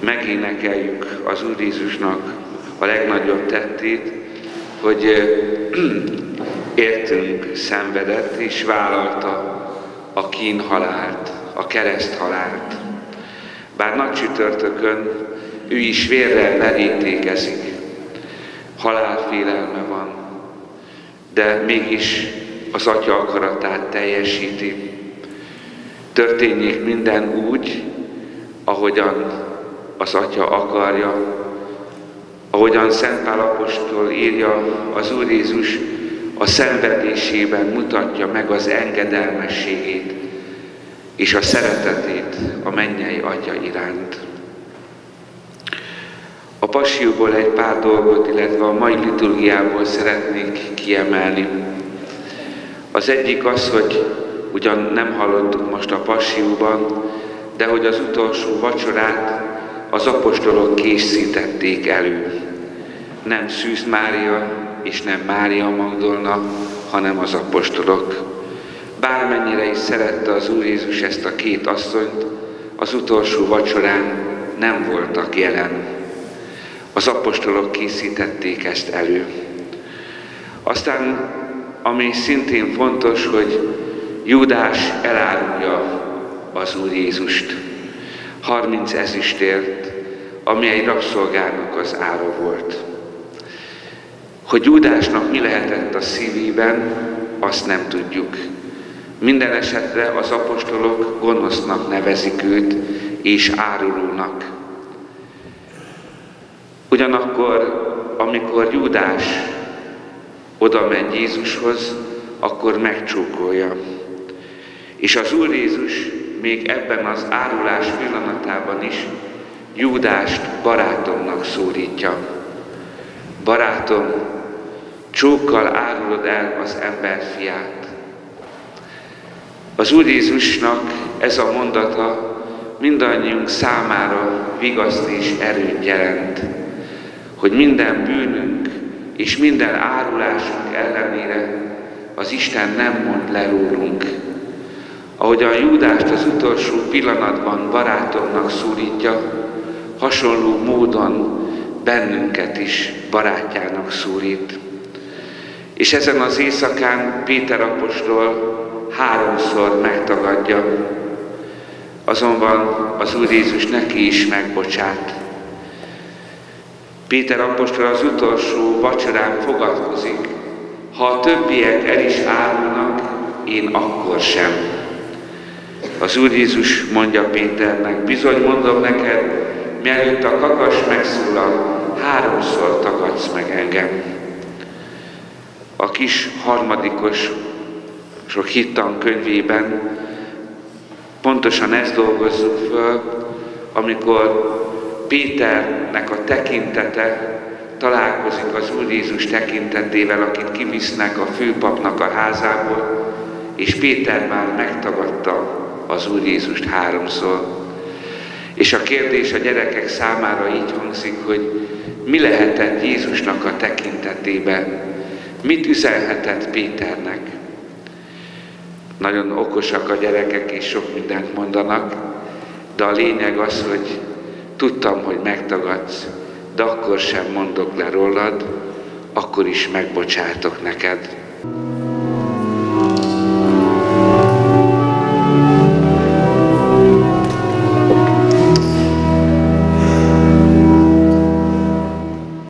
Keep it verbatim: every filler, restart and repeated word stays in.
megénekeljük az Úr Jézusnak a legnagyobb tettét, hogy értünk szenvedett és vállalta a kínhalált, a kereszthalált. Bár nagy csütörtökön ő is vérrel verítékezik, halálfélelme van, de mégis az Atya akaratát teljesíti. Történjék minden úgy, ahogyan az Atya akarja, ahogyan Szent Pál apostol írja, az Úr Jézus a szenvedésében mutatja meg az engedelmességét és a szeretetét a mennyei Atya iránt. A passióból egy pár dolgot, illetve a mai liturgiából szeretnék kiemelni. Az egyik az, hogy ugyan nem hallottuk most a passióban, de hogy az utolsó vacsorát az apostolok készítették elő. Nem Szűz Mária és nem Mária Magdolna, hanem az apostolok. Bármennyire is szerette az Úr Jézus ezt a két asszonyt, az utolsó vacsorán nem voltak jelen. Az apostolok készítették ezt elő. Aztán, ami szintén fontos, hogy Júdás elárulja az Úr Jézust. harminc ezüstért, ami egy rabszolgának az ára volt. Hogy Júdásnak mi lehetett a szívében, azt nem tudjuk. Minden esetre az apostolok gonosznak nevezik őt, és árulónak. Ugyanakkor, amikor Júdás oda megy Jézushoz, akkor megcsókolja. És az Úr Jézus még ebben az árulás pillanatában is Júdást barátomnak szólítja. Barátom, csókkal árulod el az ember fiát. Az Úr Jézusnak ez a mondata mindannyiunk számára vigaszt és erőt jelent, hogy minden bűnünk és minden árulásunk ellenére az Isten nem mond le rólunk. Ahogy a Júdást az utolsó pillanatban barátomnak szólítja, hasonló módon bennünket is barátjának szólít. És ezen az éjszakán Péter apostol háromszor megtagadja, azonban az Úr Jézus neki is megbocsát. Péter apostol az utolsó vacsorán fogadkozik, ha a többiek el is árulnak, én akkor sem. Az Úr Jézus mondja Péternek, bizony mondom neked, mielőtt a kakas megszólal, háromszor tagadsz meg engem. A kis harmadikos sok hittan könyvében pontosan ezt dolgozzuk föl, amikor Péternek a tekintete találkozik az Úr Jézus tekintetével, akit kivisznek a főpapnak a házából, és Péter már megtagadta az Úr Jézust háromszor. És a kérdés a gyerekek számára így hangzik, hogy mi lehetett Jézusnak a tekintetében, mit üzenhetett Péternek. Nagyon okosak a gyerekek, és sok mindent mondanak, de a lényeg az, hogy tudtam, hogy megtagadsz, de akkor sem mondok le rólad, akkor is megbocsátok neked.